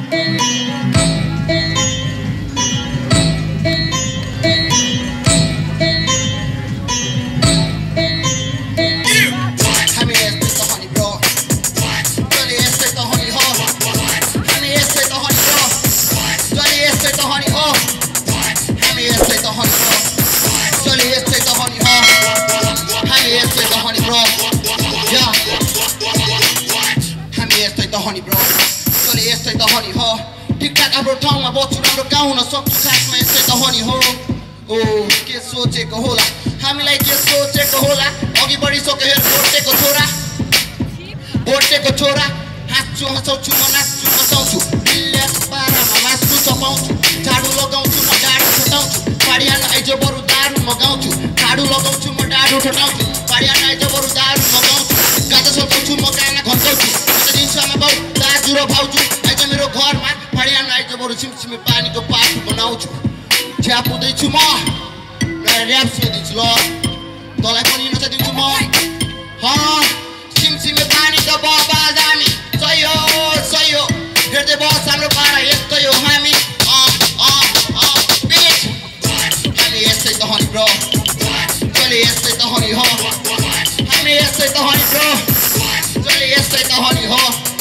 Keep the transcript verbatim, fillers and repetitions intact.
Honey bro, sorry यस्तै त honey हो ठिकठाक हाम्रो ठाउँमा बस्छु राम्रो गाउन सक्छु खासमा यस्तै त honey हो ओ के सोचेको होला हामीलाई के सोचेको होला अघि बढिसक्यो हेर भोटेको छोरा भोटेको छोरा हाँस्छु हँसाउँछु म नाच्छु बसाउँछु बिल्ल्यास पारामा मास्छु चपाउँछु झाडु लगाउँछु म डाडु ठटाउँछु पाडियान आइज बरु दारु मगाउँछु झाडु लगाउँछु म डाडु ठटाउँछु पाडियान आइज बरु दारु मगाउँछु गाजा सल्काउँछु म गाना घन्टाउँछु दिनसम्म बाउ दाजु र भाउजू आइज मेरो घरमा पाडियान आइज बरु छिमछिमे पानीको पाखु बनाउँछु छ्याप हुँदैछु म ऱ्याप सोधिन्छु ल तँलाई पनि नचाइदिन्छु म छिमछिमे पानीको बबा दामी सही हो सही हो हेर्दै बस हाम्रो पारा यस्तै हो हामी हामी यस्तै त हनी ब्रो चले यस्तै त हनी हो हामी यस्तै त हनी ब्रो चले यस्तै त हनी हो